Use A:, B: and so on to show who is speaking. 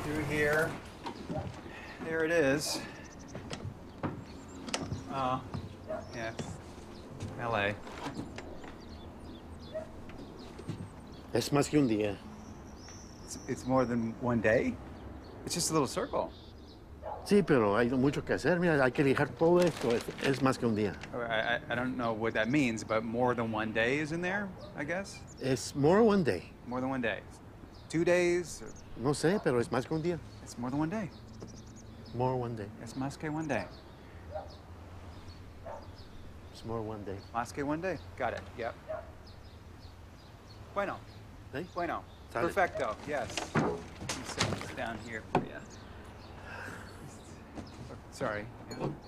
A: through here. There it is. Oh, yeah. LA.
B: Es más que un día.
A: It's more than one day? It's just a little circle.
B: Sí, pero hay mucho que hacer. Mira, hay que lijar todo esto. Es más que un día.
A: I don't know what that means, but more than one day is in there, I guess?
B: Es more one day.
A: More than one day. 2 days?
B: No sé, pero es más que un día.
A: It's more than one day.
B: More one day.
A: Es más que one day.
B: It's more one day.
A: Más que one day. Got it. Yep. Bueno.
B: ¿Sí?
A: Bueno.
B: Sale.
A: Perfecto. Yes. Let me set this down here for you. Sorry. Yeah.